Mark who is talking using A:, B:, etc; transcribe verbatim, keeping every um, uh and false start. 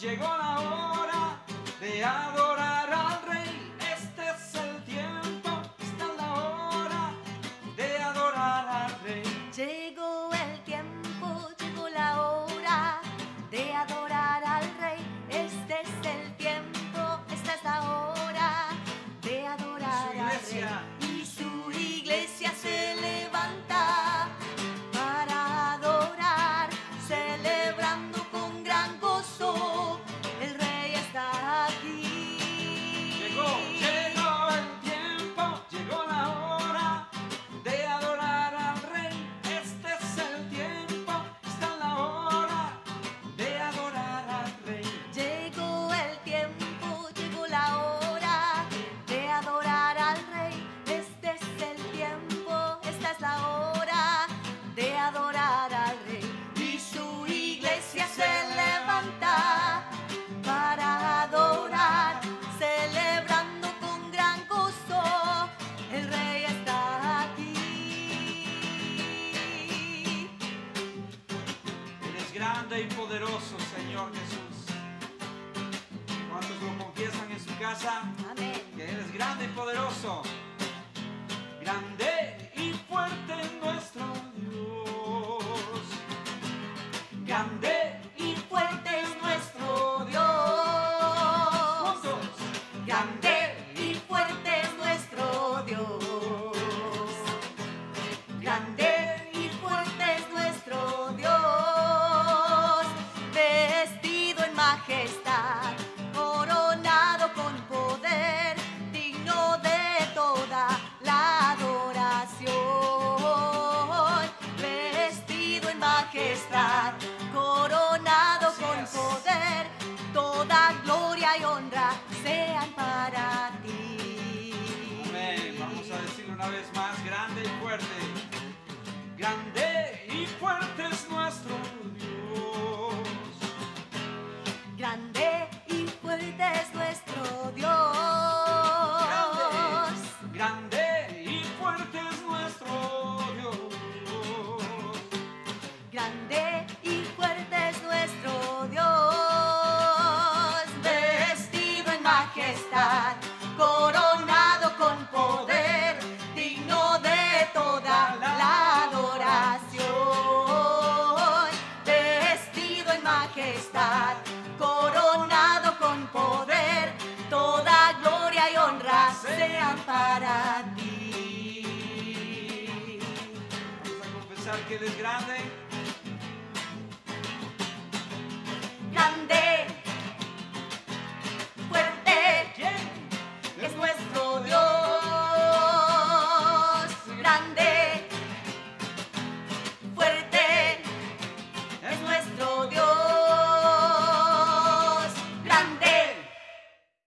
A: llegó la hora de adorar al Rey. Este es el tiempo, esta es la hora de adorar al Rey.
B: Llegó el tiempo, llegó la hora de adorar al Rey. Este es el tiempo, esta es la hora de adorar al Rey. Y su iglesia se levanta para adorar, celebrando con gran gozo. El Rey está aquí.
A: Llegó, llegó el tiempo, llegó la hora de adorar al Rey. Este es el tiempo, esta es la hora de adorar al Rey.
B: Llegó el tiempo, llegó la hora de adorar al Rey. Este es el tiempo, esta es la hora de adorar al Rey. Y su iglesia se levanta para adorar, celebrando con gran gozo. El Rey está aquí.
A: Eres grande y poderoso, Señor Jesús. ¿Cuántos lo confiesan en su casa?
B: Amén.
A: Que eres grande y poderoso. Grande y fuerte es nuestro Dios. Grande
B: Y fuerte es nuestro Dios.
A: juntos.
B: Grande y fuerte es nuestro Dios. Grande y fuerte es nuestro Dios. Vestido en majestad, coronado con poder, digno de toda la adoración. Vestido en majestad, coronado con poder, toda gloria y honra sean para ti.
A: Amén. Vamos a decirlo una vez más. Grande y fuerte. Grande y fuerte es nuestro Dios.
B: Grande y fuerte es nuestro Dios.
A: Grande, grande y fuerte es nuestro Dios.
B: Grande y fuerte es nuestro Dios. Vestido en majestad, coronado con poder, digno de toda la adoración. Vestido en majestad, coronado con poder, toda gloria y honra sean para ti.
A: Vamos a confesar que Él es grande